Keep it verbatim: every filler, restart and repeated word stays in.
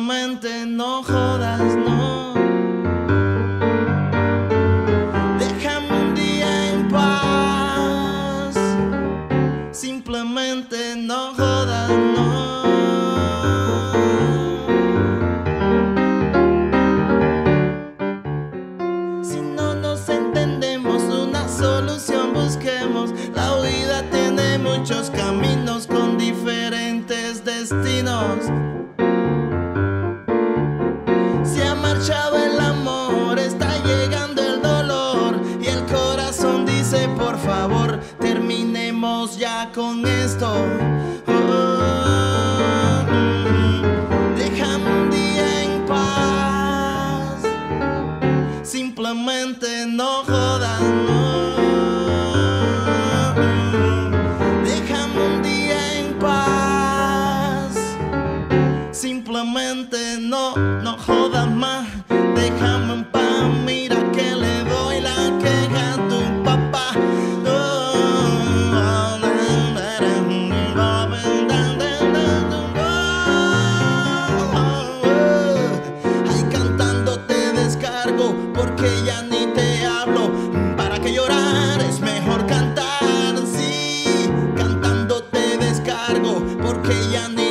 Simplemente no jodas, no. Déjame un día en paz. Simplemente no jodas, no. Si no nos entendemos, una solución busquemos. La vida tiene muchos caminos con diferentes destinos. Se ha marchado el amor, está llegando el dolor y el corazón dice por favor, terminemos ya con esto. Oh, déjame un día en paz. Simplemente no jodas, no. Déjame un día en paz. Simplemente no, no jodas más. Déjame en paz, mira que le doy la queja a tu papá. Ay, cantando te descargo porque ya ni te hablo. ¿Para qué llorar? Es mejor cantar, sí. Cantando te descargo porque ya ni